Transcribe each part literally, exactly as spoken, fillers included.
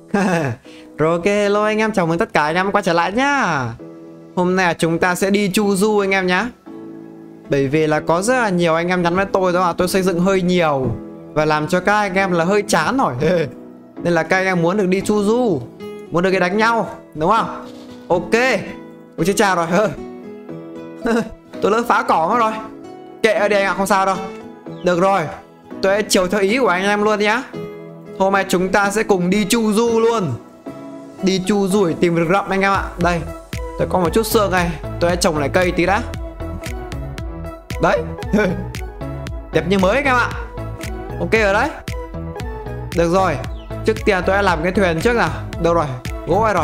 Rồi ok, hello anh em, chào mừng tất cả anh em quay trở lại nhá. Hôm nay chúng ta sẽ đi chu du anh em nhá. Bởi vì là có rất là nhiều anh em nhắn với tôi đó là tôi xây dựng hơi nhiều và làm cho các anh em là hơi chán rồi. Nên là các anh em muốn được đi chu du, muốn được đi đánh nhau, đúng không? Ok. Ôi chết cha rồi. Tôi lỡ phá cỏ mất rồi. Kệ đi anh ạ, không sao đâu. Được rồi, tôi sẽ chiều theo ý của anh em luôn nhá. Hôm nay chúng ta sẽ cùng đi chu du luôn. Đi chu du để tìm rừng rậm anh em ạ. Đây, tôi có một chút xương này, tôi sẽ trồng lại cây tí đã. Đấy. Đẹp như mới anh em ạ. Ok rồi đấy. Được rồi, trước tiên tôi sẽ làm cái thuyền trước nào. Đâu rồi, gỗ đây rồi.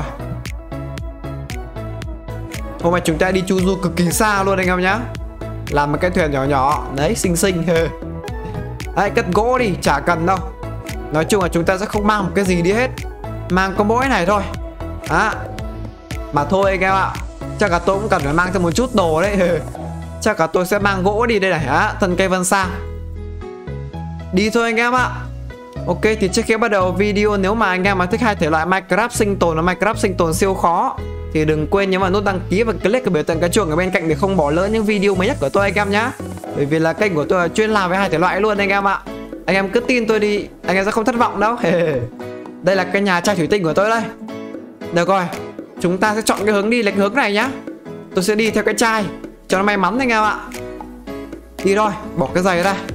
Hôm nay chúng ta đi chu du cực kỳ xa luôn anh em nhá. Làm một cái thuyền nhỏ nhỏ. Đấy, xinh xinh. Đấy, cất gỗ đi, chả cần đâu. Nói chung là chúng ta sẽ không mang một cái gì đi hết. Mang có mỗi này thôi. Đó. Mà thôi anh em ạ, chắc là tôi cũng cần phải mang thêm một chút đồ đấy. Chắc là tôi sẽ mang gỗ đi đây này. Đó, thân cây vân sang. Đi thôi anh em ạ. Ok, thì trước khi bắt đầu video, nếu mà anh em mà thích hai thể loại Minecraft sinh tồn và Minecraft sinh tồn siêu khó thì đừng quên nhấn vào nút đăng ký và click cái biểu tượng cái chuông ở bên cạnh để không bỏ lỡ những video mới nhất của tôi anh em nhá. Bởi vì là kênh của tôi là chuyên làm với hai thể loại luôn anh em ạ. Anh em cứ tin tôi đi, anh em sẽ không thất vọng đâu. Đây là cái nhà chai thủy tinh của tôi đây. Được rồi, chúng ta sẽ chọn cái hướng đi lệch hướng này nhá. Tôi sẽ đi theo cái chai cho nó may mắn anh em ạ. Đi thôi, bỏ cái giày ra.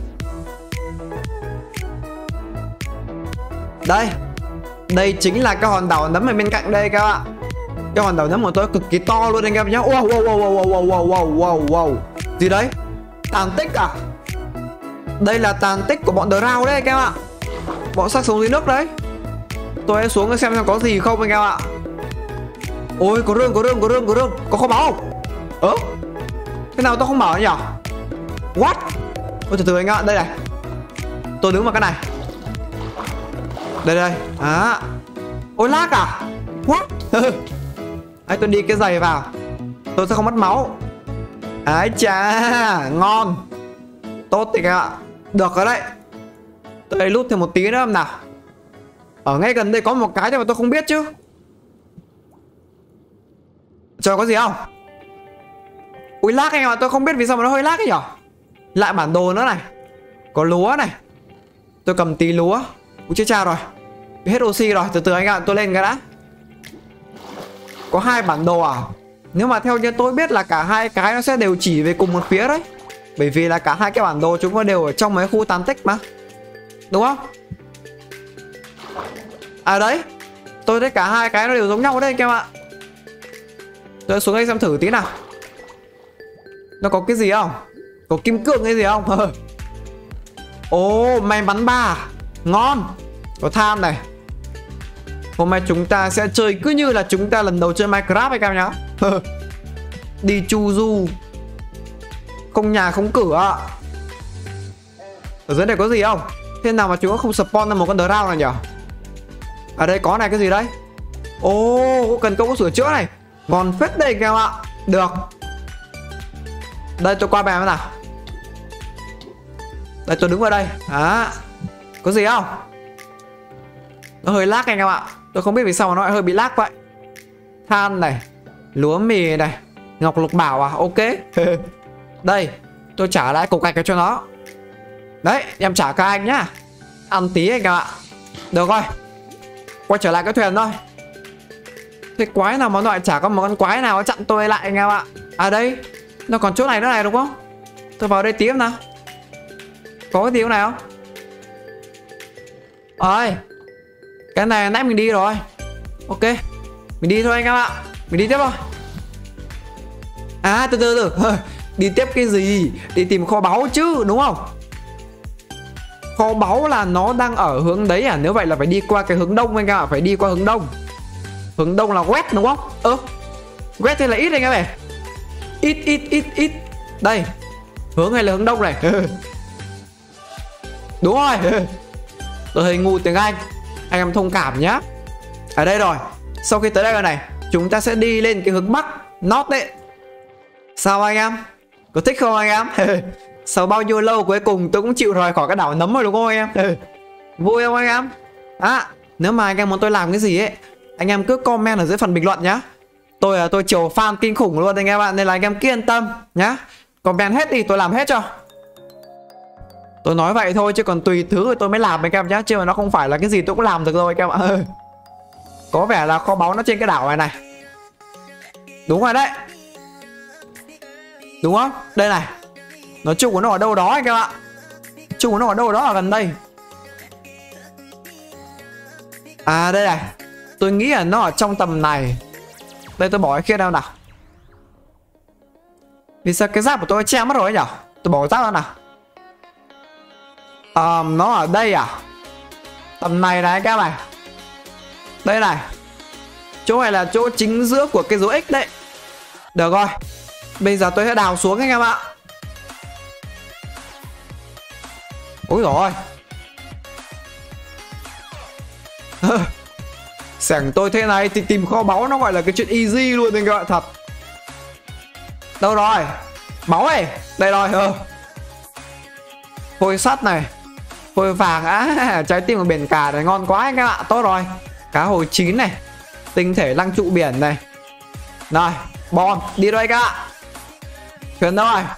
Đây, đây chính là cái hòn đảo nấm ở bên cạnh đây các bạn. Cái hòn đảo nấm của tôi cực kỳ to luôn anh em nhá. Wow wow wow wow wow wow wow wow wow. Gì đấy? Tàn tích à? Đây là tàn tích của bọn Drow đấy anh em ạ. Bọn xác sống dưới nước đấy. Tôi sẽ xuống xem xem có gì không anh em ạ. Ôi có rương có rương có rương có rương. Có kho báu không? Ơ? Cái nào tôi không mở nhỉ? What? Ôi từ từ anh em ạ, đây này. Tôi đứng vào cái này. Đây đây. À. Ôi lag à? What? Đấy, tôi đi cái giày vào, tôi sẽ không mất máu. Ái chà, ngon. Tốt thì các bạn. Được rồi đấy. Tôi lút thêm một tí nữa không nào. Ở ngay gần đây có một cái mà tôi không biết chứ. Trời, có gì không? Ui lag anh em ạ, tôi không biết vì sao mà nó hơi lag ấy nhở. Lại bản đồ nữa này. Có lúa này. Tôi cầm tí lúa. Ui chết cha rồi, bị hết oxy rồi. Từ từ anh ạ, tôi lên cái đã. Có hai bản đồ à? Nếu mà theo như tôi biết là cả hai cái nó sẽ đều chỉ về cùng một phía đấy. Bởi vì là cả hai cái bản đồ chúng nó đều ở trong mấy khu tàn tích mà, đúng không? À đấy, tôi thấy cả hai cái nó đều giống nhau đấy anh em ạ. Tôi xuống đây xem thử tí nào. Nó có cái gì không? Có kim cương cái gì không? Ồ, oh, may mắn ba. Ngon. Có than này. Hôm nay chúng ta sẽ chơi cứ như là chúng ta lần đầu chơi Minecraft anh em nhá. Đi chu du, không nhà không cửa. Ở dưới này có gì không? Thế nào mà chúng nó không spawn ra một con Drow này nhỉ? Ở đây có này, cái gì đấy? Ồ, oh, cần công có sửa chữa này. Ngon phết đây anh em ạ. Được. Đây tôi qua bè nào. Đây tôi đứng vào đây. Đó. Có gì không? Nó hơi lag anh em ạ. Tôi không biết vì sao mà nó lại hơi bị lag vậy. Than này, lúa mì này, ngọc lục bảo à? Ok. Đây, tôi trả lại cục gạch cho nó. Đấy, em trả các anh nhá. Ăn tí anh em ạ. Được rồi, quay trở lại cái thuyền thôi. Thế quái nào mà nó lại chả có một con quái nào chặn tôi lại anh em ạ. À đây, nó còn chỗ này nữa này đúng không? Tôi vào đây tí nào. Có cái gì này không? Ôi, cái này nãy mình đi rồi. Ok, mình đi thôi anh em ạ. Mình đi tiếp thôi. À từ từ từ. Đi tiếp cái gì? Đi tìm kho báu chứ đúng không? Kho báu là nó đang ở hướng đấy à? Nếu vậy là phải đi qua cái hướng đông anh em ạ. Phải đi qua hướng đông. Hướng đông là west đúng không? Ơ, west thì là ít anh em ạ. Ít ít ít ít. Đây, hướng này là hướng đông này. Đúng rồi. Tôi hơi ngu tiếng Anh, anh em thông cảm nhá. Ở đây rồi. Sau khi tới đây rồi này, chúng ta sẽ đi lên cái hướng bắc, north đấy. Sao anh em? Có thích không anh em? Sau bao nhiêu lâu cuối cùng tôi cũng chịu rời khỏi cái đảo nấm rồi đúng không anh em? Vui không anh em? À, Nếu mà anh em muốn tôi làm cái gì ấy, anh em cứ comment ở dưới phần bình luận nhá. Tôi là tôi chiều fan kinh khủng luôn anh em ạ, nên là anh em cứ yên tâm nhá. Comment hết đi tôi làm hết cho. Tôi nói vậy thôi chứ còn tùy thứ thì tôi mới làm anh em nhá, chứ mà nó không phải là cái gì tôi cũng làm được rồi anh em ạ. Có vẻ là kho báu nó trên cái đảo này này. Đúng rồi đấy. Đúng không? Đây này. Nói chung của nó ở đâu đó anh em ạ. Chung của nó ở đâu đó ở gần đây. À đây này. Tôi nghĩ là nó ở trong tầm này. Đây tôi bỏ cái kia đâu nào. Vì sao cái giáp của tôi che mất rồi nhỉ? Tôi bỏ cái giáp ra nào. À, nó ở đây à? Tầm này này các bạn. Đây này. Chỗ này là chỗ chính giữa của cái dấu X đấy. Được rồi. Bây giờ tôi sẽ đào xuống anh em ạ. Ôi dồi ôi. Sảnh tôi thế này thì tìm kho báu nó gọi là cái chuyện easy luôn anh các bạn, thật. Đâu rồi? Báu này. Đây rồi. Ừ. Phôi sắt này. Phôi vàng á. Trái tim của biển cả này ngon quá anh các bạn. Tốt rồi. Cá hồi chín này. Tinh thể lăng trụ biển này. Rồi. Bon. Đi đây các bạn. Thuyền đâu rồi?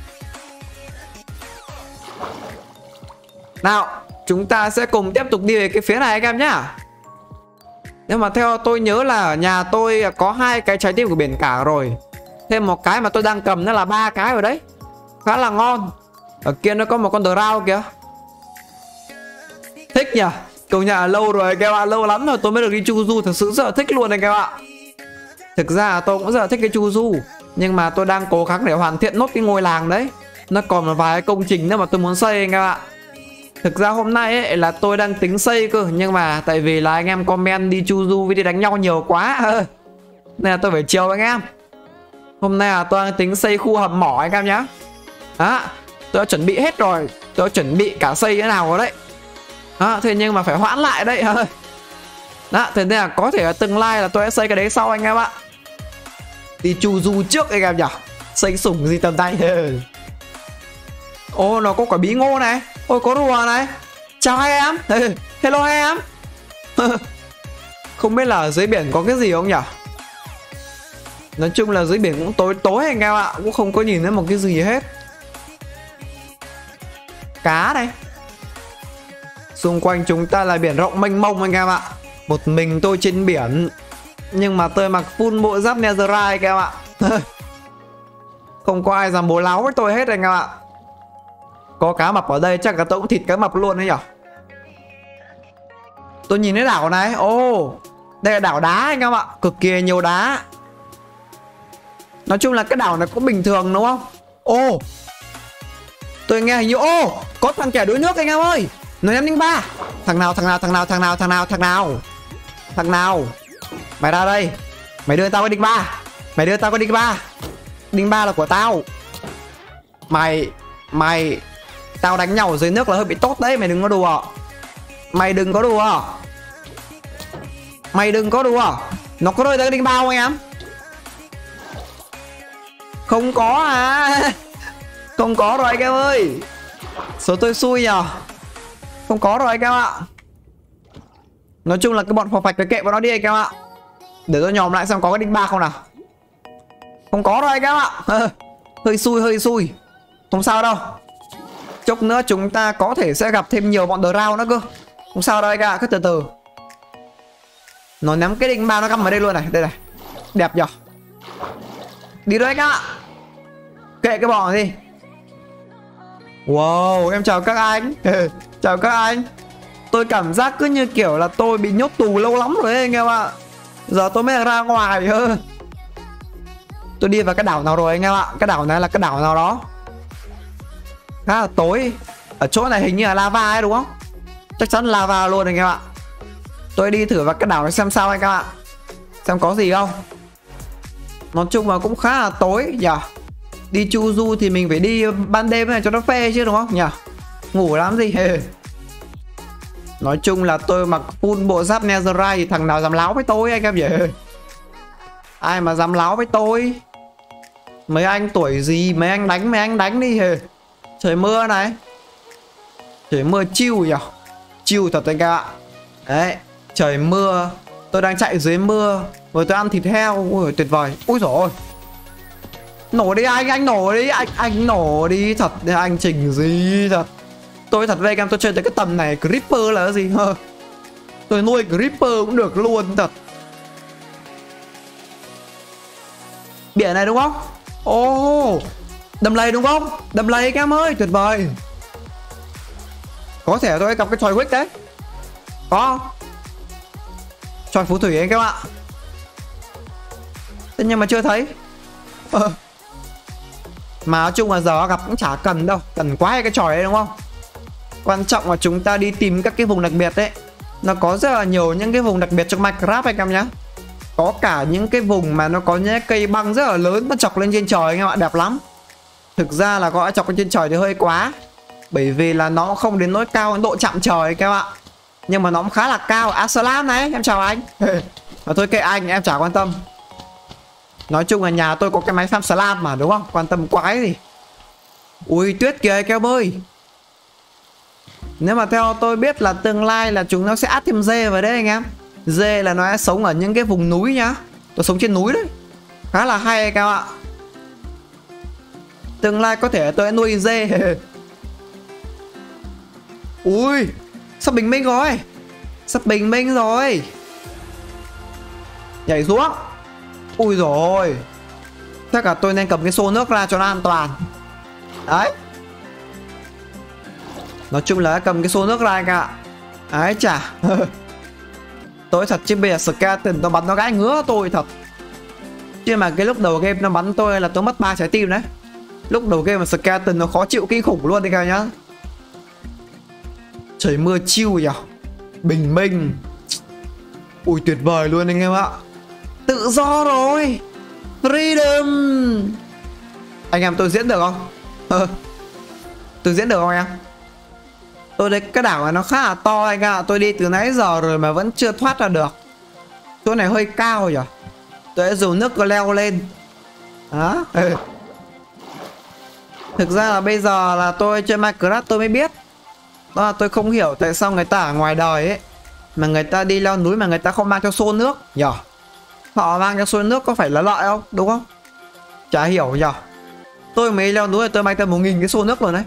Nào. Chúng ta sẽ cùng tiếp tục đi về cái phía này anh em nhá. Nhưng mà theo tôi nhớ là ở nhà tôi có hai cái trái tim của biển cả rồi. Thêm một cái mà tôi đang cầm nữa là ba cái rồi đấy. Khá là ngon. Ở kia nó có một con drow kìa. Thích nhỉ. Công nhận là lâu rồi các bạn. Lâu lắm rồi tôi mới được đi chu du. Thật sự rất là thích luôn này các bạn. Thực ra tôi cũng rất là thích cái chu du. Nhưng mà tôi đang cố gắng để hoàn thiện nốt cái ngôi làng đấy. Nó còn một vài công trình nữa mà tôi muốn xây các bạn. Thực ra hôm nay ấy là tôi đang tính xây cơ. Nhưng mà tại vì là anh em comment đi chu du với đi đánh nhau nhiều quá. Nên là tôi phải chiều anh em. Hôm nay là tôi đang tính xây khu hầm mỏ anh em nhá. Đó. Tôi đã chuẩn bị hết rồi. Tôi đã chuẩn bị cả xây thế nào rồi đấy. Đó. Thế nhưng mà phải hoãn lại đấy. Đó. Thế nên là có thể là tương lai là tôi sẽ xây cái đấy sau anh em ạ. Đi chu du trước anh em nhỉ. Xây sủng gì tầm tay. Ô nó có quả bí ngô này. Ôi có rùa này. Chào hai em. Hello hai em. Không biết là ở dưới biển có cái gì không nhỉ. Nói chung là dưới biển cũng tối tối anh em ạ. Cũng không có nhìn thấy một cái gì hết. Cá này. Xung quanh chúng ta là biển rộng mênh mông anh em ạ. Một mình tôi trên biển. Nhưng mà tôi mặc full bộ giáp Netherite anh em ạ. Không có ai dám bố láo với tôi hết anh em ạ. Có cá mập ở đây chắc là tôi cũng thịt cá mập luôn đấy nhở. Tôi nhìn thấy đảo này. Ồ oh, đây là đảo đá anh em ạ. Cực kỳ nhiều đá. Nói chung là cái đảo này cũng bình thường đúng không. Ồ oh, tôi nghe hình như ô oh, có thằng kẻ đuối nước anh em ơi. Nói năm ba. Thằng nào thằng nào thằng nào thằng nào thằng nào thằng nào Thằng nào. Mày ra đây. Mày đưa tao cái đinh ba. Mày đưa tao cái đinh ba. Đinh ba là của tao. Mày Mày Tao đánh nhau ở dưới nước là hơi bị tốt đấy. Mày đừng có đùa. Mày đừng có đùa. Mày đừng có đùa. Nó có rơi tới cái đinh bao anh em. Không có à. Không có rồi anh em ơi. Số tôi xui nhờ. Không có rồi anh em ạ. Nói chung là cái bọn phò phạch cái kệ bọn nó đi anh em ạ. Để tôi nhòm lại xem có cái đinh ba không nào. Không có rồi anh em ạ. Hơi xui hơi xui. Không sao đâu. Chốc nữa chúng ta có thể sẽ gặp thêm nhiều bọn drow nữa cơ. Không sao đâu anh ạ. Cứ từ từ. Nó ném cái đinh ba nó găm ở đây luôn này. Đây này. Đẹp nhở. Đi rồi anh ạ. Kệ cái bọn này đi. Wow em chào các anh. Chào các anh. Tôi cảm giác cứ như kiểu là tôi bị nhốt tù lâu lắm rồi ấy, anh em ạ. Giờ tôi mới ra ngoài. Tôi đi vào cái đảo nào rồi anh em ạ. Cái đảo này là cái đảo nào đó. Khá là tối. Ở chỗ này hình như là lava ấy đúng không. Chắc chắn lava luôn anh em ạ. Tôi đi thử vào cái đảo này xem sao anh em ạ. Xem có gì không. Nói chung là cũng khá là tối nhỉ. Đi chu du thì mình phải đi ban đêm này cho nó phê chứ đúng không nhỉ. Ngủ làm gì. Nói chung là tôi mặc full bộ giáp Netherite thì thằng nào dám láo với tôi anh em nhỉ. Ai mà dám láo với tôi. Mấy anh tuổi gì. Mấy anh đánh mấy anh đánh đi. Trời mưa này. Trời mưa chill nhỉ. Chill thật anh em ạ. Đấy. Trời mưa, tôi đang chạy dưới mưa, rồi tôi ăn thịt heo. Ui tuyệt vời. Ui dồi ôi. Nổ đi anh, anh nổ đi, anh anh nổ đi thật, anh chỉnh gì thật. Tôi thật về em tôi chơi tới cái tầm này, Creeper là cái gì hơ. Tôi nuôi Creeper cũng được luôn thật. Biển này đúng không? Ồ, oh, đầm lầy đúng không? Đầm lầy các em ơi, tuyệt vời. Có thể tôi gặp cái tròi Wick đấy. Có tròi phù thủy anh các bạn. Thế nhưng mà chưa thấy. Ờ. Mà nói chung là giờ gặp cũng chả cần đâu. Cần quá cái tròi đấy đúng không? Quan trọng là chúng ta đi tìm các cái vùng đặc biệt đấy. Nó có rất là nhiều những cái vùng đặc biệt trong Minecraft anh em nhé. Có cả những cái vùng mà nó có những cây băng rất là lớn, nó chọc lên trên trời anh em ạ, đẹp lắm. Thực ra là gọi chọc lên trên trời thì hơi quá, bởi vì là nó không đến nỗi cao đến độ chạm trời các bạn. Nhưng mà nó cũng khá là cao. Assalam này, em chào anh. Mà thôi kệ anh, em chả quan tâm. Nói chung là nhà tôi có cái máy farm slab mà đúng không? Quan tâm quái gì. Ui tuyết kìa các em ơi. Nếu mà theo tôi biết là tương lai là chúng nó sẽ áp thêm dê vào đấy anh em. Dê là nó sẽ sống ở những cái vùng núi nhá. Tôi sống trên núi đấy. Khá là hay các bạn ạ. Tương lai có thể tôi sẽ nuôi dê. Ui, sắp bình minh rồi. Sắp bình minh rồi. Nhảy xuống. Ui rồi. Chắc là tôi nên cầm cái xô nước ra cho nó an toàn. Đấy. Nói chung là cầm cái xô nước ra anh ạ. Đấy chả. Tôi thật chứ bây giờ skeleton nó bắn nó gãi ngứa tôi thật. Chứ mà cái lúc đầu game nó bắn tôi là tôi mất ba trái tim đấy. Lúc đầu game mà skeleton nó khó chịu kinh khủng luôn đi các nhá. Trời mưa chill nhỉ. Bình minh. Ui tuyệt vời luôn anh em ạ. Tự do rồi. Freedom. Anh em tôi diễn được không? Tôi diễn được không em? Tôi thấy cái đảo này nó khá là to anh ạ. Tôi đi từ nãy giờ rồi mà vẫn chưa thoát ra được. Chỗ này hơi cao nhỉ. Tôi sẽ dùng nước leo lên. Đó. Thực ra là bây giờ là tôi chơi Minecraft tôi mới biết. Đó là tôi không hiểu tại sao người ta ở ngoài đời ấy mà người ta đi leo núi mà người ta không mang theo xô nước nhỉ. Họ mang theo xô nước có phải là lợi không? Đúng không? Chả hiểu nhỉ. Tôi mới leo núi tôi mang theo một nghìn cái xô nước rồi đấy.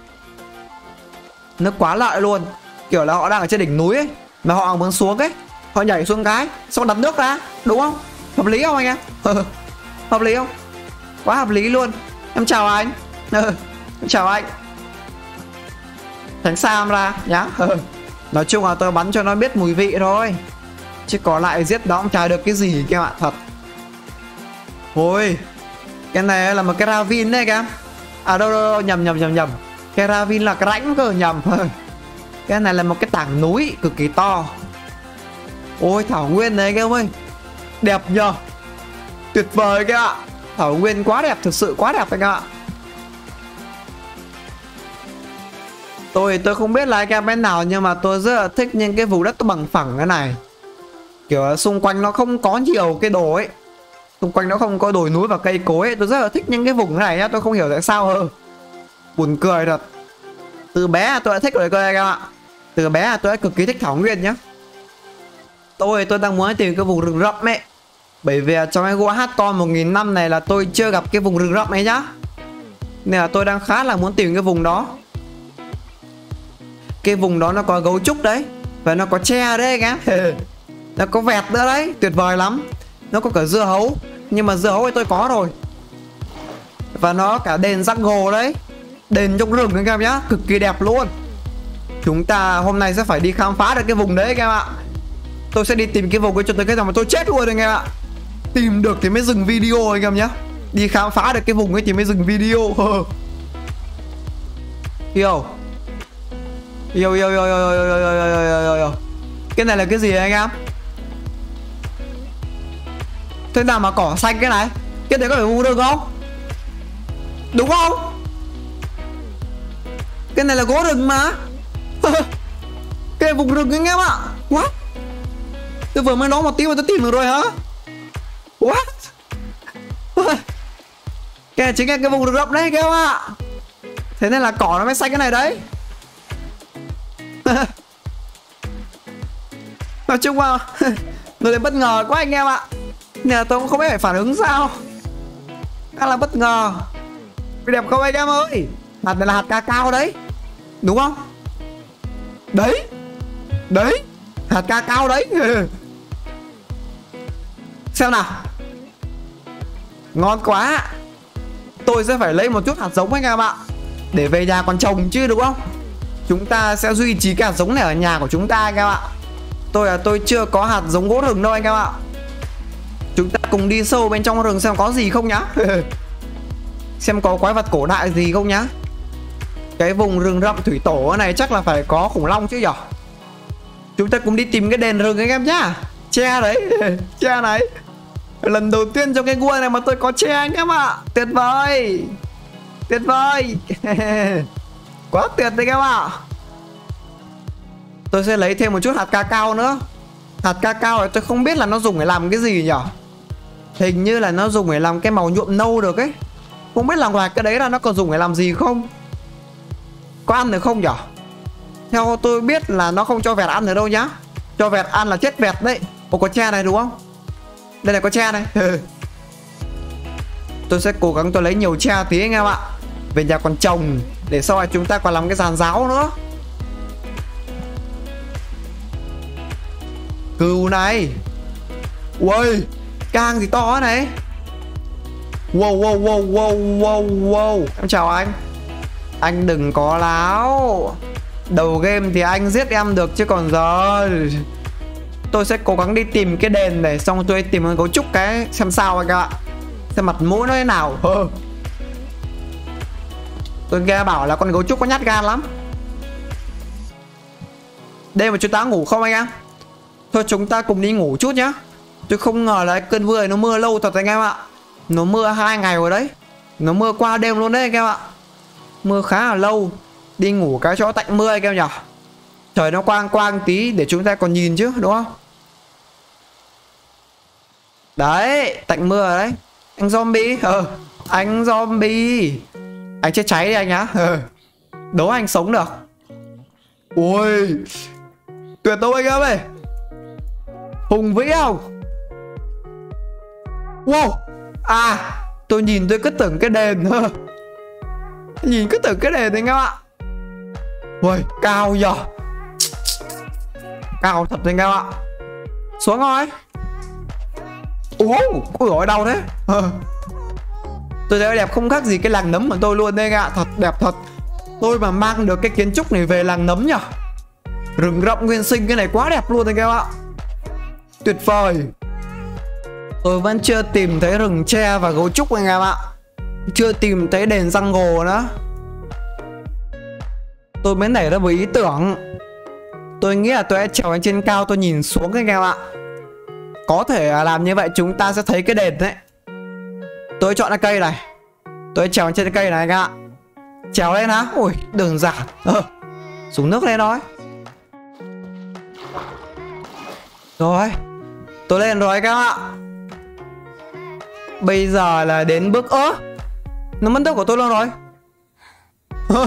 Nó quá lợi luôn. Kiểu là họ đang ở trên đỉnh núi ấy mà họ muốn xuống ấy, họ nhảy xuống cái xong đặt nước ra. Đúng không? Hợp lý không anh em? Hợp lý không? Quá hợp lý luôn. Em chào anh. Em chào anh. Tránh xa em ra nhá. Nói chung là tôi bắn cho nó biết mùi vị thôi, chứ còn lại giết đó cũng chả được cái gì các bạn thật. Ôi, cái này là một cái ravine đấy các em. À đâu, đâu, đâu nhầm nhầm nhầm nhầm. Cái ravine là cái rãnh cơ, nhầm. Cái này là một cái tảng núi cực kỳ to. Ôi thảo nguyên này các em ơi. Đẹp nhờ. Tuyệt vời các bạn. Thảo nguyên quá đẹp, thực sự quá đẹp các bạn. Tôi tôi không biết là anh em bên nào nhưng mà tôi rất là thích những cái vùng đất bằng phẳng thế này. Kiểu xung quanh nó không có nhiều cái đồ ấy. Xung quanh nó không có đồi núi và cây cối ấy. Tôi rất là thích những cái vùng thế này nhá. Tôi không hiểu tại sao hơn. Buồn cười thật. Từ bé tôi đã thích rồi cơ anh em ạ. Từ bé tôi đã cực kỳ thích thảo nguyên nhá. Tôi tôi đang muốn tìm cái vùng rừng rậm ấy. Bởi vì trong cái World Hardcore một nghìn năm này là tôi chưa gặp cái vùng rừng rậm ấy nhá. Nên là tôi đang khá là muốn tìm cái vùng đó. Cái vùng đó nó có gấu trúc đấy. Và nó có tre đấy anh em. Nó có vẹt nữa đấy. Tuyệt vời lắm. Nó có cả dưa hấu. Nhưng mà dưa hấu thì tôi có rồi. Và nó cả đền jungle đấy. Đền trong rừng anh em nhá. Cực kỳ đẹp luôn. Chúng ta hôm nay sẽ phải đi khám phá được cái vùng đấy anh em ạ. Tôi sẽ đi tìm cái vùng ấy cho tới cái nào mà tôi chết luôn anh em ạ. Tìm được thì mới dừng video anh em nhá. Đi khám phá được cái vùng ấy thì mới dừng video. Hiểu. Yo yo yo yo yo yo yo yo yo. Cái này là cái gì anh em? Thế nào mà cỏ xanh cái này? Cái đấy có phải vùng rừng không? Đúng không? Cái này là gỗ rừng mà. Cái vùng rừng anh em ạ. What? Tôi vừa mới nói một tí mà tôi tìm được rồi hả? What? Cái này chính là cái vùng rừng rậm đấy các em ạ. Thế nên là cỏ nó mới xanh cái này đấy. Nói chung là nó đến bất ngờ quá anh em ạ. Nên là tôi cũng không biết phải phản ứng sao. Khá là bất ngờ. Đẹp không anh em ơi? Hạt này là hạt ca cao đấy, đúng không? Đấy. Đấy, hạt ca cao đấy. Xem nào. Ngon quá. Tôi sẽ phải lấy một chút hạt giống anh em ạ, để về nhà còn trồng chứ, đúng không? Chúng ta sẽ duy trì cái hạt giống này ở nhà của chúng ta anh em ạ. Tôi là tôi chưa có hạt giống gỗ rừng đâu anh em ạ. Chúng ta cùng đi sâu bên trong rừng xem có gì không nhá. Xem có quái vật cổ đại gì không nhá. Cái vùng rừng rậm thủy tổ này chắc là phải có khủng long chứ nhở. Chúng ta cùng đi tìm cái đền rừng anh em nhá. Tre đấy. Tre này. Lần đầu tiên trong cái gua này mà tôi có tre anh em ạ. Tuyệt vời. Tuyệt vời. Quá tuyệt đấy các bạn. Tôi sẽ lấy thêm một chút hạt ca cao nữa. Hạt ca cao này tôi không biết là nó dùng để làm cái gì nhở. Hình như là nó dùng để làm cái màu nhuộm nâu được ấy. Không biết là ngoài cái đấy là nó còn dùng để làm gì không. Có ăn được không nhở? Theo tôi biết là nó không cho vẹt ăn được đâu nhá. Cho vẹt ăn là chết vẹt đấy. Ồ, có tre này đúng không? Đây là có tre này. Tôi sẽ cố gắng tôi lấy nhiều tre tí anh em ạ. Về nhà còn trồng, để sau này chúng ta còn làm cái giàn giáo nữa. Cừu này. Ui, càng gì to này. Wow wow wow wow wow wow. Em chào anh. Anh đừng có láo. Đầu game thì anh giết em được chứ còn giờ. Tôi sẽ cố gắng đi tìm cái đền để xong tôi tìm cái gấu trúc cái xem sao anh ạ. Xem mặt mũi nó thế nào. Tôi nghe bảo là con gấu trúc có nhát gan lắm. Đêm mà chúng ta ngủ không anh em? Thôi chúng ta cùng đi ngủ chút nhá. Tôi không ngờ là cơn mưa này nó mưa lâu thật anh em ạ. Nó mưa hai ngày rồi đấy. Nó mưa qua đêm luôn đấy anh em ạ. Mưa khá là lâu. Đi ngủ cái chỗ tạnh mưa anh em nhỉ. Trời nó quang quang tí để chúng ta còn nhìn chứ, đúng không? Đấy, tạnh mưa rồi đấy. Anh zombie. Ờ, anh zombie. Anh chết cháy đi anh nhá. Ờ, đố anh sống được. Ui, tuyệt đâu anh em ơi. Hùng vĩ không? Wow. À, tôi nhìn tôi cứ tưởng cái đền. Nhìn cứ tưởng cái đền anh em ạ. Ui, cao nhờ. Cao thật anh em ạ. Xuống rồi. Ủa, ui ôi đau thế. Tôi thấy đẹp không khác gì cái làng nấm của tôi luôn đây anh ạ. Thật đẹp thật. Tôi mà mang được cái kiến trúc này về làng nấm nhỉ. Rừng rậm nguyên sinh cái này quá đẹp luôn anh em ạ. Tuyệt vời. Tôi vẫn chưa tìm thấy rừng tre và gấu trúc anh em ạ. Chưa tìm thấy đền jungle nữa. Tôi mới nảy ra một ý tưởng. Tôi nghĩ là tôi sẽ trèo lên trên cao, tôi nhìn xuống anh em ạ. Có thể làm như vậy chúng ta sẽ thấy cái đền đấy. Tôi chọn cái cây này. Tôi trèo lên trên cái cây này anh ạ. Trèo lên hả? Ui, đơn giản. Ờ, xuống nước lên thôi. Rồi, tôi lên rồi các bạn ạ. Bây giờ là đến bước ớ. Nó mất tốc của tôi luôn rồi. Hơ.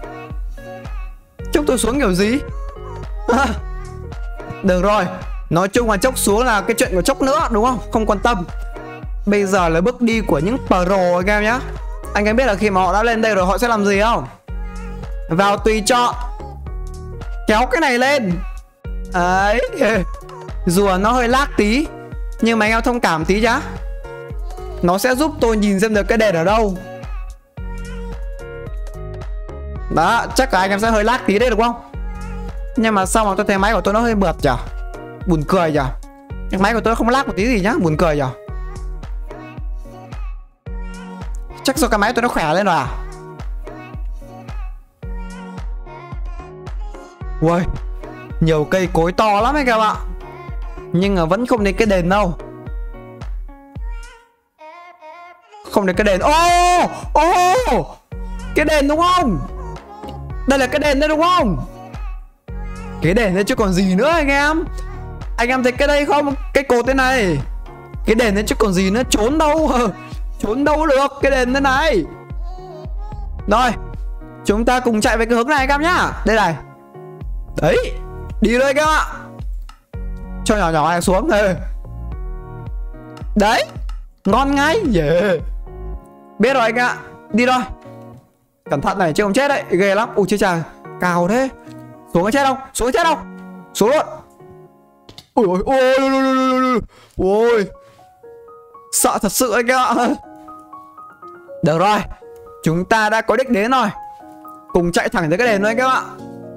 Chốc tôi xuống kiểu gì? À, được rồi. Nói chung là chốc xuống là cái chuyện của chốc nữa, đúng không? Không quan tâm. Bây giờ là bước đi của những pro anh em nhá. Anh em biết là khi mà họ đã lên đây rồi họ sẽ làm gì không? Vào tùy chọn. Kéo cái này lên. Đấy. Dù nó hơi lag tí, nhưng mà anh em thông cảm tí nhá. Nó sẽ giúp tôi nhìn xem được cái đèn ở đâu. Đó, chắc là anh em sẽ hơi lag tí đấy đúng không? Nhưng mà sao mà tôi thấy máy của tôi nó hơi mượt nhỉ? Buồn cười nhỉ? Cái máy của tôi không lag một tí gì nhá, buồn cười nhỉ? Chắc do cái máy tôi nó khỏe lên rồi à? Ui, nhiều cây cối to lắm anh em ạ. Nhưng mà vẫn không đến cái đền đâu. Không đến cái đền. Ô, oh, ô, oh, cái đền đúng không? Đây là cái đền đấy đúng không? Cái đền đấy chứ còn gì nữa anh em. Anh em thấy cái đây không? Cái cột thế này. Cái đền đấy chứ còn gì nữa. Trốn đâu. Trốn đâu được. Cái đền thế này. Rồi, chúng ta cùng chạy về cái hướng này anh em nhá. Đây này. Đấy. Đi đây các bạn. cho nhỏ nhỏ này xuống. Đấy, ngon ngay. Yeah. Biết rồi anh ạ. Đi thôi. Cẩn thận này chứ không chết đấy. Ghê lắm. Ui chết chà, cao thế. Xuống cái chết không? Xuống cái chết không? Xuống luôn. Ui ôi ôi ôi ôi. Sợ thật sự anh ạ. Được rồi, chúng ta đã có đích đến rồi. Cùng chạy thẳng tới cái đền thôi các bạn.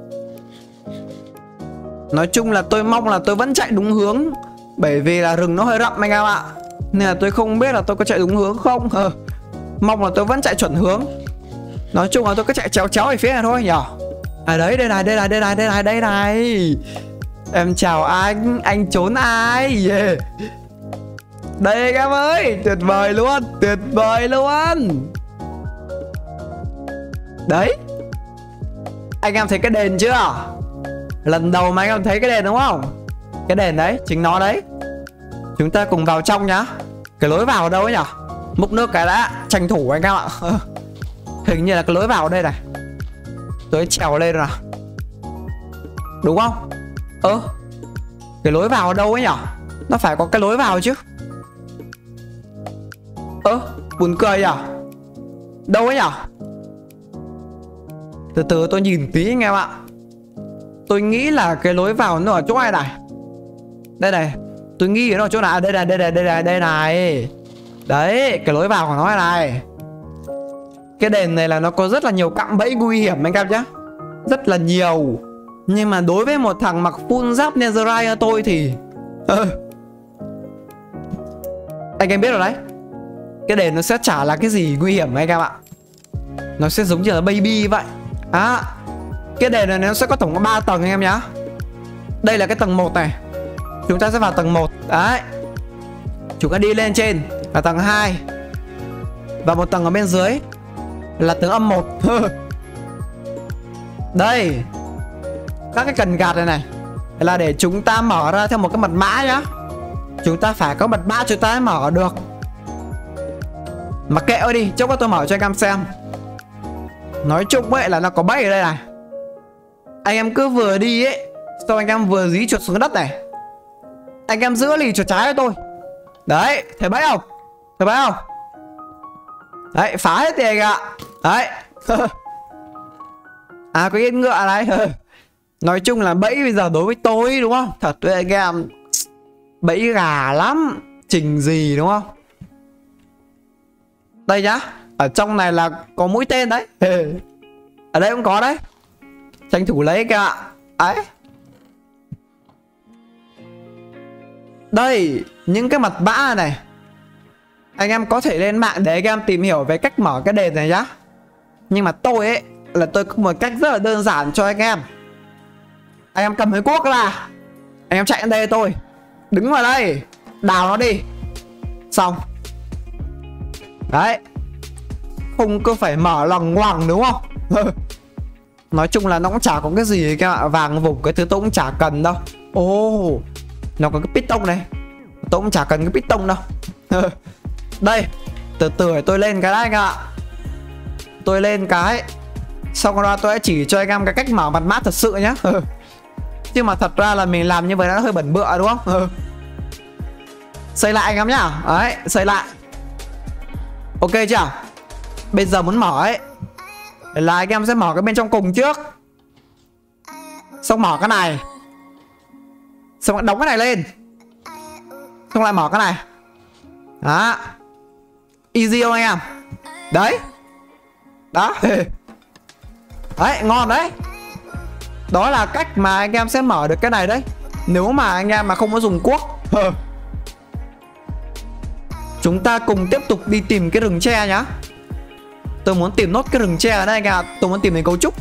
Nói chung là tôi mong là tôi vẫn chạy đúng hướng, bởi vì là rừng nó hơi rậm anh em ạ, nên là tôi không biết là tôi có chạy đúng hướng không. ờ. Mong là tôi vẫn chạy chuẩn hướng. Nói chung là tôi cứ chạy chéo chéo về phía này thôi nhở. À đấy, đây này, đây này, đây này, đây này, đây này. Em chào anh, anh trốn ai? Yeah. Đây anh em ơi, tuyệt vời luôn, tuyệt vời luôn. Đấy, anh em thấy cái đền chưa? Lần đầu mà anh em thấy cái đền đúng không? Cái đền đấy, chính nó đấy. Chúng ta cùng vào trong nhá. Cái lối vào ở đâu ấy nhỉ? Múc nước cái đã, tranh thủ anh em ạ. Hình như là cái lối vào ở đây này. Tôi trèo lên nào. Đúng không? Ơ, cái lối vào ở đâu ấy nhỉ? Nó phải có cái lối vào chứ. Ơ, buồn cười nhỉ? Đâu ấy nhỉ? Từ từ tôi nhìn tí anh em ạ. Tôi nghĩ là cái lối vào nó ở chỗ này này. Đây này, tôi nghĩ nó ở chỗ nào? Đây này, đây này, đây này, đây này. Đấy, cái lối vào của nó này. Cái đền này là nó có rất là nhiều cạm bẫy nguy hiểm anh em nhé. Rất là nhiều. Nhưng mà đối với một thằng mặc full giáp Netherite như tôi thì ờ. Anh em biết rồi đấy. Cái đền nó sẽ chả là cái gì nguy hiểm anh em ạ. Nó sẽ giống như là baby vậy. À, cái đền này nó sẽ có tổng có ba tầng anh em nhá. Đây là cái tầng một này. Chúng ta sẽ vào tầng một. Đấy, chúng ta đi lên trên là tầng hai. Và một tầng ở bên dưới là tầng âm một. Đây, các cái cần gạt này này là để chúng ta mở ra theo một cái mật mã nhá. Chúng ta phải có mật mã chúng ta mới mở được. Mà kệ ơi đi, chốc nữa tôi mở cho anh em xem. Nói chung ấy là nó có bẫy ở đây này. Anh em cứ vừa đi ấy, xong anh em vừa dí chuột xuống đất này. Anh em giữ lì chuột trái cho tôi. Đấy, thấy bẫy không? Thấy bẫy không? Đấy, phá hết thì anh ạ. Đấy. À, có yên ngựa này. Nói chung là bẫy bây giờ đối với tôi đúng không? Thật với anh em, bẫy gà lắm. Trình gì đúng không? Đây nhá. Ở trong này là có mũi tên đấy. Ở đây cũng có đấy. Tranh thủ lấy kìa ạ. Đấy. Đây, những cái mật mã này anh em có thể lên mạng để anh em tìm hiểu về cách mở cái đền này nhá. Nhưng mà tôi ấy là tôi có một cách rất là đơn giản cho anh em. Anh em cầm cái cuốc là anh em chạy đến đây tôi đứng vào đây, đào nó đi. Xong. Đấy. Không cứ phải mở lòng ngoằng đúng không? Nói chung là nó cũng chả có cái gì các bạn. Vàng vùng cái thứ tôi cũng chả cần đâu. Ồ, oh, nó có cái piston này. Tôi cũng chả cần cái piston đâu. Đây, từ từ để tôi lên cái đấy các bạn. Tôi lên cái. Xong rồi tôi sẽ chỉ cho anh em cái cách mở mật mã thật sự nhá. Chứ mà thật ra là mình làm như vậy nó hơi bẩn bựa đúng không? Xây lại anh em nhá. Đấy, xây lại. Ok chưa? Bây giờ muốn mở ấy là anh em sẽ mở cái bên trong cùng trước. Xong mở cái này. Xong đóng cái này lên. Xong lại mở cái này. Đó. Easy không anh em? Đấy. Đó. Đấy, ngon đấy. Đó là cách mà anh em sẽ mở được cái này đấy. Nếu mà anh em mà không có dùng cuốc. Chúng ta cùng tiếp tục đi tìm cái rừng tre nhá. Tôi muốn tìm nốt cái rừng tre ở đây anh ạ. Tôi muốn tìm đến cấu trúc.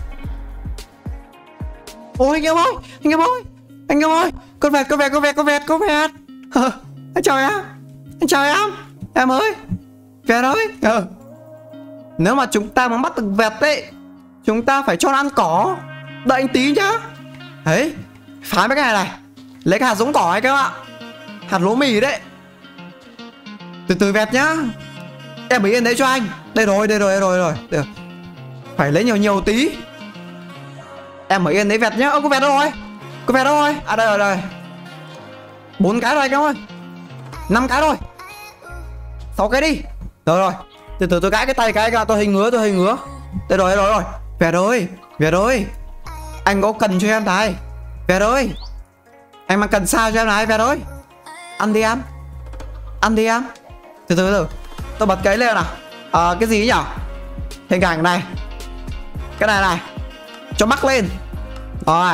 Ôi anh em ơi, anh em ơi, anh em ơi, con vẹt, con vẹt, con vẹt, con vẹt, con vẹt. Anh chào em. Anh chào em. Em ơi, vẹt ơi. ờ. Nếu mà chúng ta muốn bắt được vẹt ấy, chúng ta phải cho nó ăn cỏ. Đợi anh tí nhá. Đấy, phá mấy cái này này. Lấy cái hạt giống cỏ ấy các bạn. Hạt lúa mì đấy. Từ từ vẹt nhá. Em ở yên đấy cho anh. Đây rồi, đây rồi, đây rồi, rồi. Được. Phải lấy nhiều nhiều tí. Em ở yên đấy vẹt nhá. Ơ, có vẹt đâu rồi? Có vẹt đâu rồi? À đây rồi, đây. Bốn cái rồi anh em ơi. Năm cái rồi. Sáu cái đi. Rồi rồi. Từ từ tôi gãi cái tay cái, tôi hình ngứa, tôi hình ngứa. Đây rồi, rồi rồi. Việt ơi, Việt ơi. Anh có cần cho em này. Việt ơi. Anh mà cần sao cho em này, Việt ơi. Ăn đi em. Ăn đi em. Từ từ từ. Tôi bật cái lên nào. À, cái gì nhỉ? Hình ảnh này. Cái này này. Cho mắc lên. Rồi.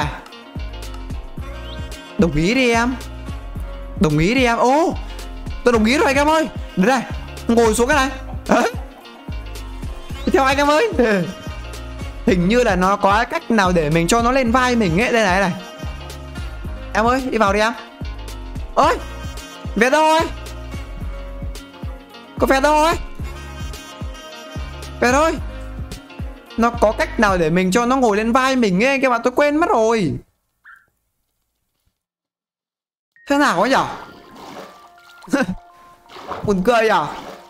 Đồng ý đi em. Đồng ý đi em. Ô, tôi đồng ý rồi anh em ơi. Đến đây. Ngồi xuống cái này. Đấy. Theo anh em ơi. Hình như là nó có cách nào để mình cho nó lên vai mình ấy. Đây này này. Em ơi, đi vào đi em. Ôi, Việt đâu rồi? Có Việt đâu rồi? Việt ơi. Nó có cách nào để mình cho nó ngồi lên vai mình ấy các bạn, tôi quên mất rồi. Thế nào ấy nhở? Buồn cười nhở?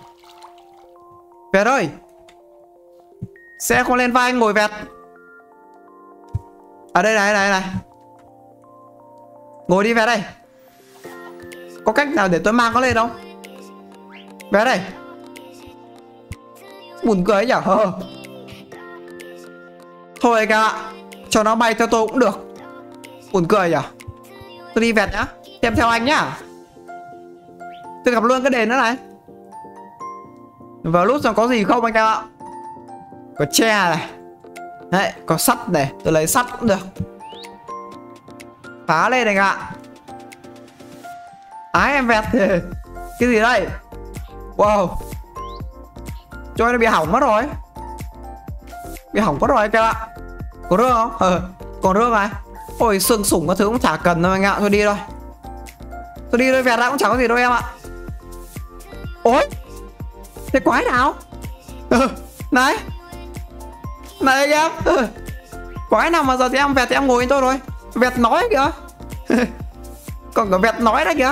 Việt ơi. Xe không lên vai anh ngồi Việt. Ở đây này, này, này. Ngồi đi Việt đây. Có cách nào để tôi mang nó lên không? Việt đây. Buồn cười ấy nhở? Thôi các bạn, cho nó bay theo tôi cũng được. Buồn cười nhở? Tôi đi Việt nhá. Xem theo anh nhá. Tôi gặp luôn cái đền nữa này. Vào lúc xong có gì không anh em ạ? Có tre này. Đấy, có sắt này. Tôi lấy sắt cũng được. Phá lên anh ạ. Ái em Việt. Cái gì đây? Wow. Cho nó bị hỏng mất rồi. Bị hỏng mất rồi anh em ạ. Có nước không? Ờ, còn nước này. Ôi xương sủng các thứ cũng chả cần đâu anh ạ. Thôi đi thôi. Tôi đi thôi Việt đã cũng chẳng có gì đâu em ạ. Ôi. Thế quái nào? Ừ, này. Này anh em. Ừ. Quái nào mà giờ thì em Việt thì em ngồi với tôi rồi. Việt nói kìa. Còn cả Việt nói đấy kìa.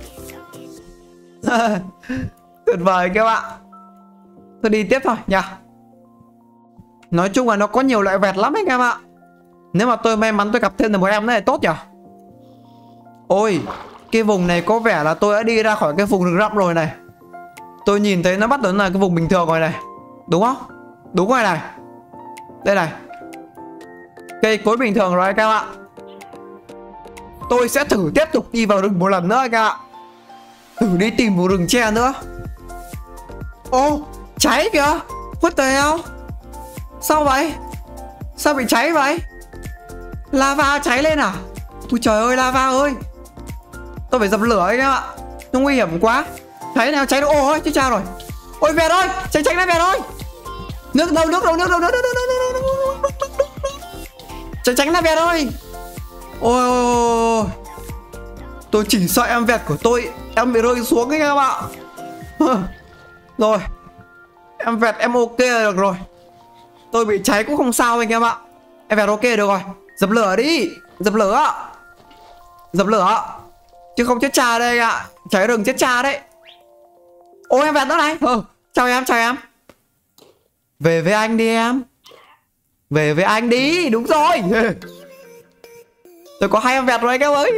Tuyệt vời các bạn. Tôi đi tiếp thôi nha. Nói chung là nó có nhiều loại Việt lắm anh em ạ. Nếu mà tôi may mắn tôi gặp thêm được một em nữa thì tốt nhỉ. Ôi, cái vùng này có vẻ là tôi đã đi ra khỏi cái vùng rừng rậm rồi này. Tôi nhìn thấy nó bắt đầu là cái vùng bình thường rồi này. Đúng không? Đúng rồi này. Đây này. Cây cối bình thường rồi các bạn. Tôi sẽ thử tiếp tục đi vào rừng một lần nữa các bạn. Thử đi tìm một rừng tre nữa. Ô, cháy kìa. What the hell? Sao vậy? Sao bị cháy vậy? Lava cháy lên à? Ui trời ơi lava ơi. Tôi phải dập lửa ấy các bạn. Nó nguy hiểm quá. Cháy nào cháy đâu. Ôi chứ sao rồi. Ôi Việt ơi. Cháy cháy này Việt ơi. Nước đâu nước đâu nước đâu nước đâu nước đâu. Cháy tránh này Việt ơi. Ôi. Tôi chỉ sợ em Việt của tôi em bị rơi xuống ấy các bạn. Rồi. Em Việt em ok là được rồi. Tôi bị cháy cũng không sao anh em ạ. Em Việt ok được rồi. Dập lửa đi. Dập lửa. Dập lửa. Chứ không chết cha đây ạ. À. Cháy rừng chết cha đấy. Ôi em Việt nữa này. Ừ. Chào em, chào em. Về với anh đi em. Về với anh đi. Đúng rồi. Tôi có hai em Việt rồi anh em ơi.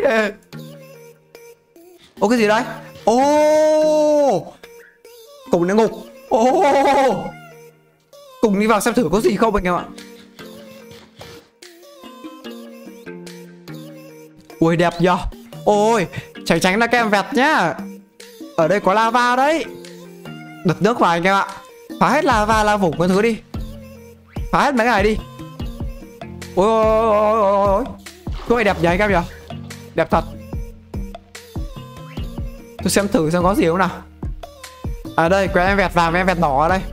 Ô cái gì đấy? Ô. Cùng địa ngục. Ô. Cùng đi vào xem thử có gì không anh em ạ. Ui đẹp nhờ. Ôi tránh tránh là các em Việt nhá. Ở đây có lava đấy. Đập nước vào anh em ạ. Phá hết lava la vùng cái thứ đi. Phá hết mấy cái này đi. Ôi ôi ôi ôi ôi. Cái này đẹp nhỉ anh em nhỉ. Đẹp thật. Tôi xem thử xem có gì không nào. À đây có em Việt vàng với em Việt đỏ ở đây.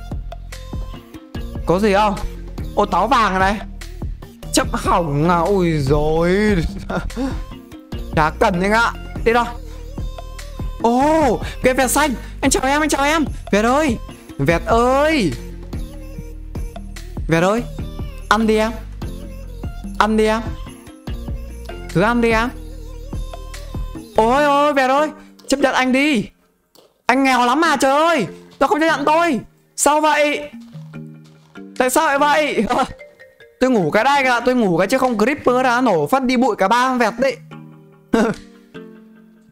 Có gì không? Ô táo vàng ở đây. Chậm hỏng à. Ui rồi. Chả cần anh ạ. Đi đâu. Ô cái Việt xanh. Anh chào em anh chào em. Việt ơi. Việt ơi. Việt ơi. Ăn đi em. Ăn đi em. Cứ ăn đi em. Ôi ôi Việt ơi. Chấp nhận anh đi. Anh nghèo lắm mà trời ơi. Tôi không chấp nhận tôi. Sao vậy? Tại sao lại vậy? Tôi ngủ cái đây cả. Tôi ngủ cái chứ không creeper đã nổ phát đi bụi cả ba Việt đấy.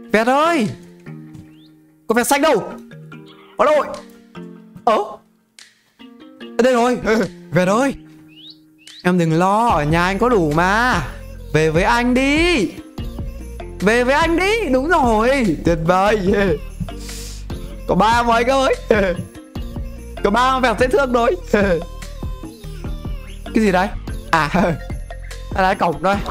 Vẹt ơi, có vẹt xanh đâu? Ở đâu rồi? Ơ, đây rồi. Vẹt ơi, em đừng lo, ở nhà anh có đủ mà. Về với anh đi. Về với anh đi. Đúng rồi, tuyệt vời. Có ba mấy cơ ơi. Có ba vẹt dễ thương rồi. Cái gì đấy? À, đây là cổng đây.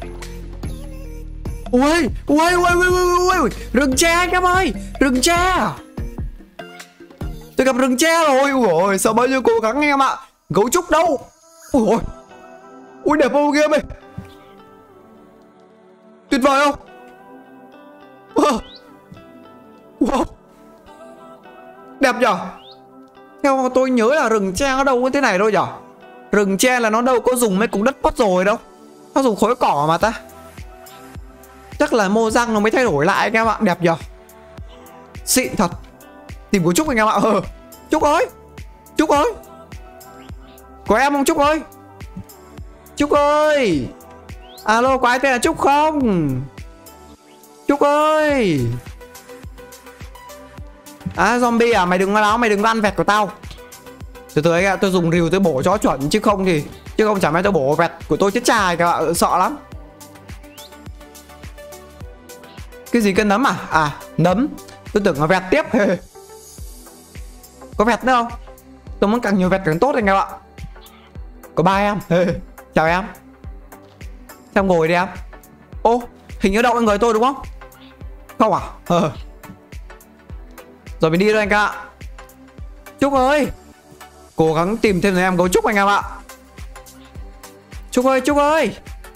Ui, ui, ui, ui, ui, ui. Rừng tre anh em ơi. Rừng tre. Tôi gặp rừng tre rồi. Ui, sao bao nhiêu cố gắng anh em ạ. Gấu trúc đâu? Ui ôi. Ui đẹp không game ơi. Tuyệt vời không? Wow. Wow. Đẹp nhở? Theo tôi nhớ là rừng tre nó đâu có thế này đâu nhở? Rừng tre là nó đâu có dùng mấy cục đất pot rồi đâu. Nó dùng khối cỏ mà ta. Chắc là mô răng nó mới thay đổi lại anh em ạ. Đẹp nhở? Xịn thật. Tìm của Trúc anh em ạ. Ờ. Trúc ơi. Trúc ơi. Có em không Trúc ơi? Trúc ơi. Alo, có ai tên là Trúc không? Trúc ơi. À zombie à, mày đừng nói, mày đừng có ăn vẹt của tao. Từ từ anh ạ, tôi dùng rìu tôi bổ cho chuẩn chứ không thì chứ không chả may tôi bổ vẹt của tôi chết chài các bạn, sợ lắm. Cái gì, cái nấm à? À, nấm. Tôi tưởng là vẹt tiếp. Có vẹt nữa không? Tôi muốn càng nhiều vẹt càng tốt anh em ạ. Có ba em. Chào em. Sao ngồi đi em? Ô, hình như đậu lên người tôi đúng không? Không à? Ờ. Rồi mình đi thôi anh ạ. Trúc ơi, cố gắng tìm thêm người em gấu Trúc anh em ạ. Trúc ơi, Trúc ơi.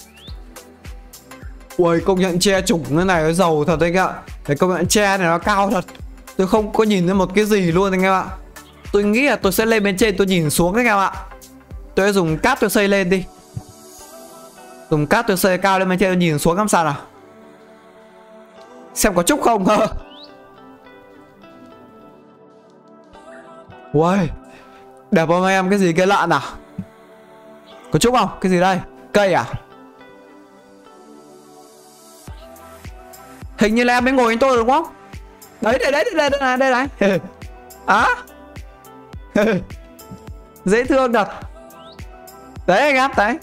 Ui, công nhận tre trùng cái này nó giàu thật anh ạ. Cái công nhận tre này nó cao thật. Tôi không có nhìn thấy một cái gì luôn anh em ạ. Tôi nghĩ là tôi sẽ lên bên trên tôi nhìn xuống anh em ạ. Tôi sẽ dùng cát tôi xây lên đi. Dùng cát tôi xây cao lên bên trên tôi nhìn xuống làm sao nào. Xem có Trúc không hả? Ui, đẹp không em? Cái gì, cây lợn à? Có Trúc không? Cái gì đây? Cây à? Hình như là em mới ngồi với tôi đúng không? Đấy, đây, đấy, đây, đây, đây, đây này. Á. Dễ thương thật. Đấy anh em, đấy.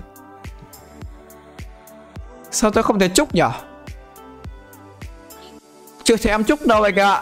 Sao tôi không thấy Trúc nhỉ? Chưa thấy em Trúc đâu anh ạ.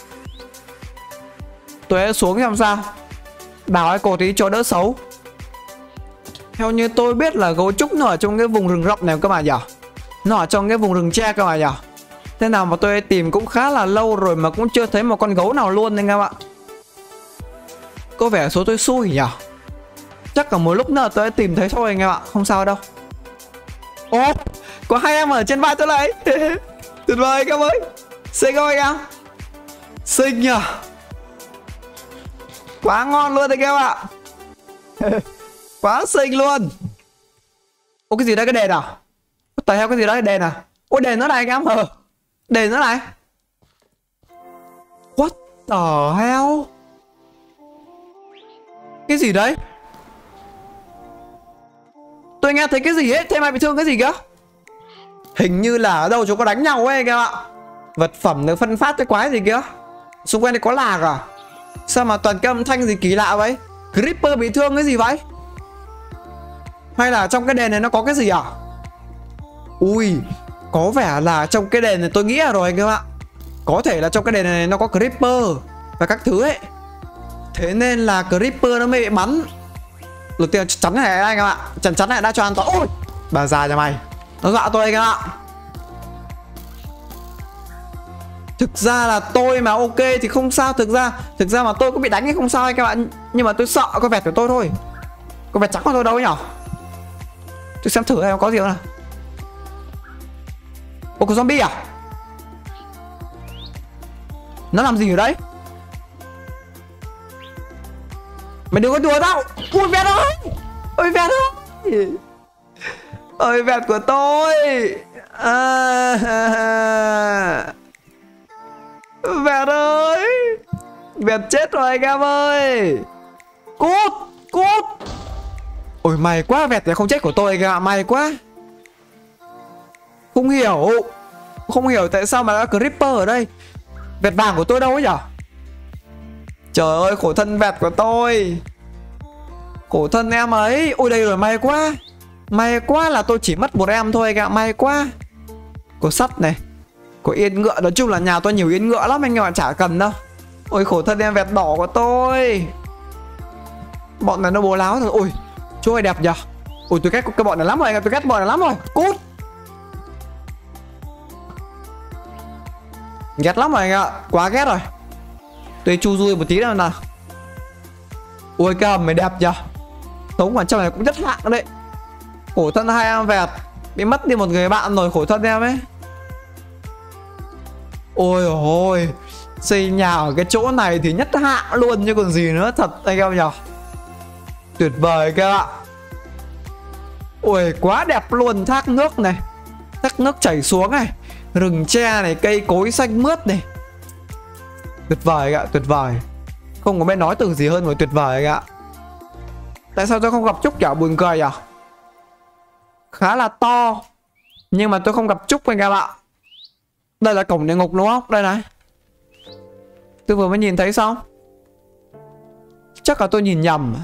Tôi sẽ xuống xem sao. Đào cái cột tí cho đỡ xấu. Theo như tôi biết là gấu Trúc nó ở trong cái vùng rừng rậm này các bạn nhỉ? Nó ở trong cái vùng rừng tre các bạn nhỉ? Thế nào mà tôi tìm cũng khá là lâu rồi mà cũng chưa thấy một con gấu nào luôn anh em ạ. Có vẻ số tôi xui nhỉ? Chắc cả một lúc nữa tôi sẽ tìm thấy thôi anh em ạ. Không sao đâu. Ô, có hai em ở trên vai tôi lại. Tuyệt vời các ơi. Xinh không anh em? Xinh nhỉ? Quá ngon luôn anh em ạ. Quá xinh luôn. Ô, cái gì đây, cái đèn à? Tại heo, cái gì đấy, đèn à? Ôi đèn nữa này anh em. Ờ, đèn nữa này. What the hell? Cái gì đấy? Tôi nghe thấy cái gì ấy. Thế mày bị thương cái gì kìa? Hình như là ở đâu chúng có đánh nhau ấy anh em ạ. Vật phẩm được phân phát cái quái gì kìa. Xung quanh này có lạc à? Sao mà toàn cái âm thanh gì kỳ lạ vậy? Creeper bị thương cái gì vậy? Hay là trong cái đèn này nó có cái gì à? Ui, có vẻ là trong cái đèn này tôi nghĩ là rồi anh em ạ. Có thể là trong cái đèn này nó có Creeper và các thứ ấy. Thế nên là Creeper nó mới bị bắn. Đầu tiên chắn này anh em ạ. Chắn chắn này đã cho an toàn. Ôi, bà già nhà mày, nó dọa tôi anh em ạ. Thực ra là tôi mà ok thì không sao. Thực ra Thực ra mà tôi có bị đánh thì không sao anh các bạn. Nhưng mà tôi sợ con vẹt của tôi thôi. Con vẹt trắng của tôi đâu ấy nhở? Tôi xem thử em có gì không nào. Ồ, có zombie à? Nó làm gì ở đấy? Mày đừng có đùa tao. Ui vẹt ơi. Ôi vẹt ơi. Ôi vẹt của tôi à, vẹt ơi. Vẹt chết rồi anh em ơi. Cút. Cút. Ôi may quá, vẹt này không chết của tôi anh ạ. May quá. Không hiểu. Không hiểu tại sao mà đã có Creeper ở đây. Vẹt vàng của tôi đâu ấy nhở? Trời ơi, khổ thân vẹt của tôi. Khổ thân em ấy. Ôi đây rồi, may quá. May quá là tôi chỉ mất một em thôi anh ạ. May quá. Có sắt này, có yên ngựa. Nói chung là nhà tôi nhiều yên ngựa lắm anh ạ, chả cần đâu. Ôi khổ thân em vẹt đỏ của tôi. Bọn này nó bố láo rồi. Ôi chỗ này đẹp nhở. Ôi tôi ghét cái bọn này lắm rồi anh ạ. Tôi ghét bọn này lắm rồi. Cút. Ghét lắm rồi anh ạ. Quá ghét rồi. Tôi chu du một tí nào nào. Ôi cái hầm này đẹp nhở. Sống ở trong này cũng rất hạng đấy. Khổ thân hai em vẹt bị mất đi một người bạn rồi, khổ thân em ấy. Ôi ôi, xây nhà ở cái chỗ này thì nhất hạng luôn chứ còn gì nữa. Thật anh em nhở. Tuyệt vời các bạn. Ôi quá đẹp luôn. Thác nước này, thác nước chảy xuống này, rừng tre này, cây cối xanh mướt này. Tuyệt vời ạ, tuyệt vời. Không có biết nói từ gì hơn rồi, tuyệt vời anh ạ. Tại sao tôi không gặp Trúc nhỉ? Buồn cười à? Khá là to nhưng mà tôi không gặp Trúc anh em ạ. Đây là cổng địa ngục đúng không? Đây này. Tôi vừa mới nhìn thấy xong. Chắc là tôi nhìn nhầm.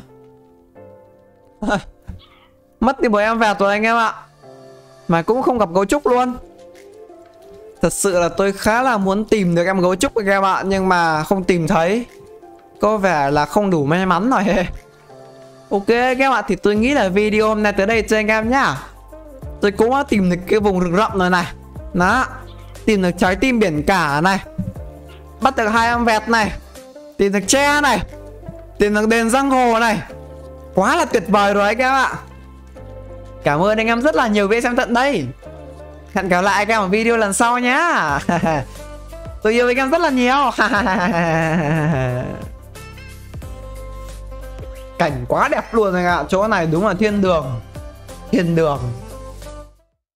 Mất đi một em vẹt rồi anh em ạ. Mà cũng không gặp gấu trúc luôn. Thật sự là tôi khá là muốn tìm được em gấu trúc anh em ạ, nhưng mà không tìm thấy. Có vẻ là không đủ may mắn rồi. Ok các bạn, thì tôi nghĩ là video hôm nay tới đây cho anh em nhá. Tôi cũng đã tìm được cái vùng rừng rậm rồi này. Đó, tìm được trái tim biển cả này, bắt được hai em vẹt này, tìm được tre này, tìm được đền giang hồ này. Quá là tuyệt vời rồi anh em ạ. Cảm ơn anh em rất là nhiều vì xem tận đây. Hẹn gặp lại các em ở video lần sau nhá. Tôi yêu anh em rất là nhiều. Cảnh quá đẹp luôn anh ạ. Chỗ này đúng là thiên đường. Thiên đường.